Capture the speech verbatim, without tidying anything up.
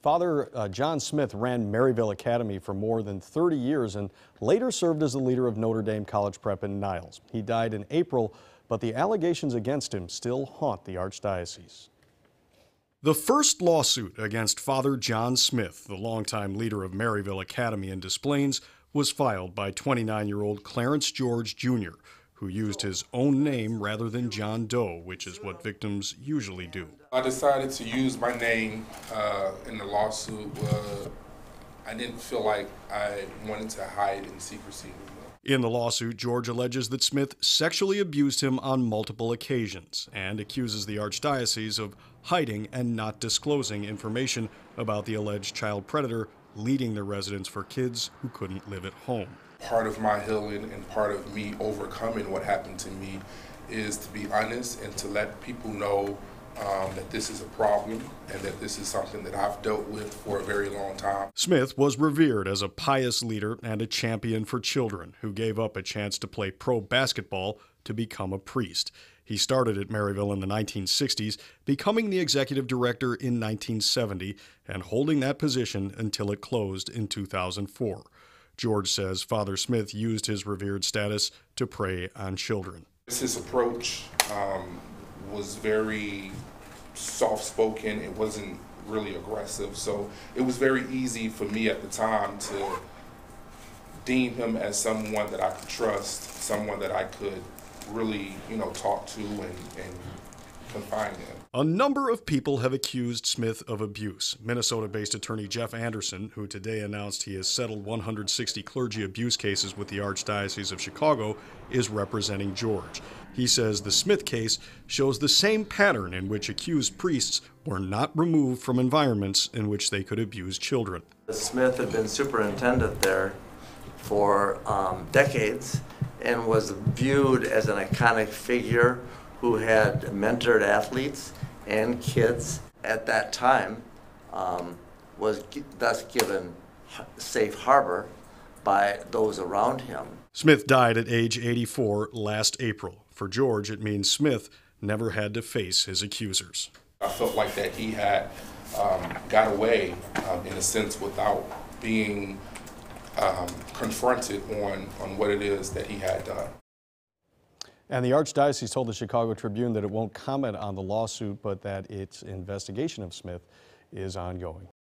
Father uh, John Smyth ran Maryville Academy for more than thirty years and later served as the leader of Notre Dame College Prep in Niles. He died in April, but the allegations against him still haunt the Archdiocese. The first lawsuit against Father John Smyth, the longtime leader of Maryville Academy in Des Plaines, was filed by twenty-nine-year-old Clarence George Junior, who used his own name rather than John Doe, which is what victims usually do. I decided to use my name uh, in the lawsuit. Uh, I didn't feel like I wanted to hide in secrecy anymore. In the lawsuit, George alleges that Smyth sexually abused him on multiple occasions and accuses the Archdiocese of hiding and not disclosing information about the alleged child predator leading the residence for kids who couldn't live at home. Part of my healing and part of me overcoming what happened to me is to be honest and to let people know um, that this is a problem and that this is something that I've dealt with for a very long time. Smyth was revered as a pious leader and a champion for children who gave up a chance to play pro basketball to become a priest. He started at Maryville in the nineteen sixties, becoming the executive director in nineteen seventy and holding that position until it closed in two thousand four. George says Father Smyth used his revered status to prey on children. His approach um, was very soft-spoken. It wasn't really aggressive, so it was very easy for me at the time to deem him as someone that I could trust, someone that I could really, you know, talk to and, and confide in. A number of people have accused Smyth of abuse. Minnesota-based attorney Jeff Anderson, who today announced he has settled one hundred sixty clergy abuse cases with the Archdiocese of Chicago, is representing George. He says the Smyth case shows the same pattern in which accused priests were not removed from environments in which they could abuse children. Smyth had been superintendent there for um, decades and was viewed as an iconic figure who had mentored athletes and kids at that time, um, was thus given safe harbor by those around him. Smyth died at age eighty-four last April. For George, it means Smyth never had to face his accusers. I felt like that he had um, got away, um, in a sense, without being um, confronted on, on what it is that he had done. And the Archdiocese told the Chicago Tribune that it won't comment on the lawsuit, but that its investigation of Smyth is ongoing.